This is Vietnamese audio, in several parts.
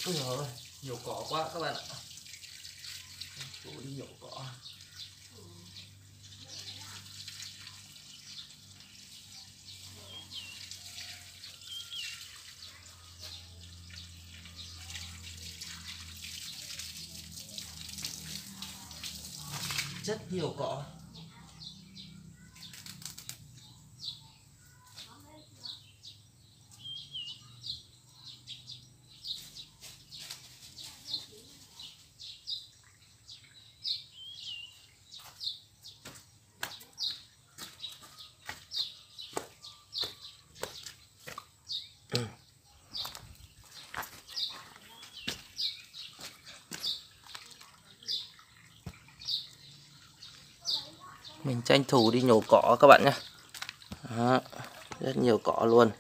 Ôi giời ơi, nhiều cỏ quá các bạn ạ. Chủ đi nhổ cỏ. Rất nhiều cỏ. Mình tranh thủ đi nhổ cỏ các bạn nhé. Đó, rất nhiều cỏ luôn.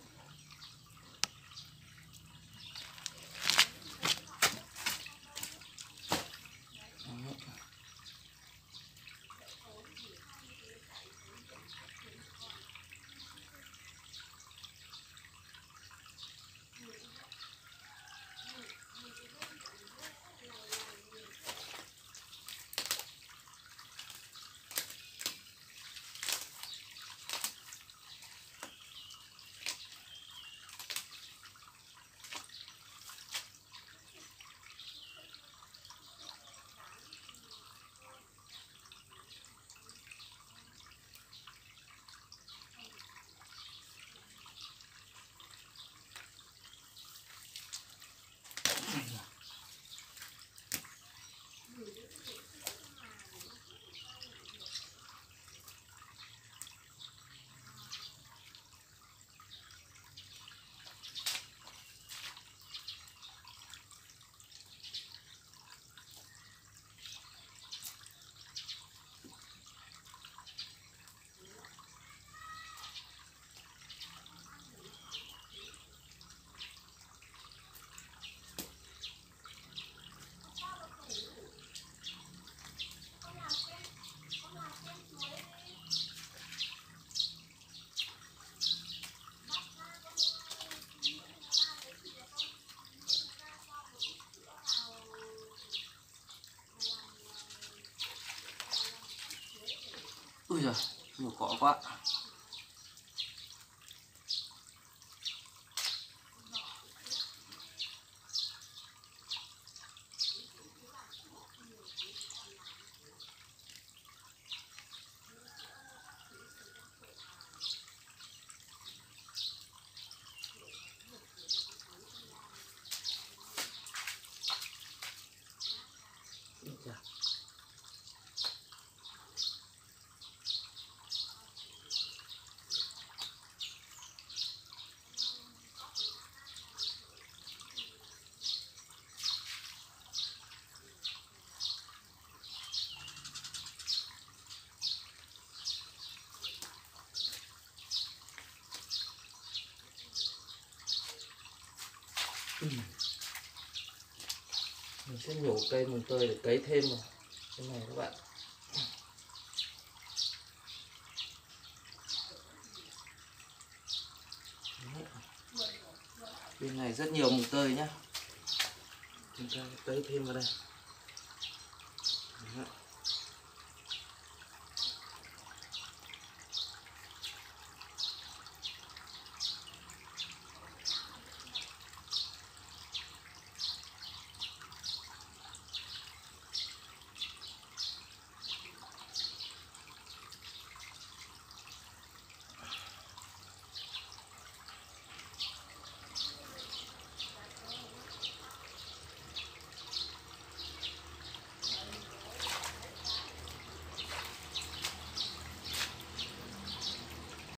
Ui giời, nhiều cỏ quá. Mình sẽ nhổ cây mùng tơi để cấy thêm vào cái này các bạn. Bên này rất nhiều mùng tơi nhá. Chúng ta cấy thêm vào đây.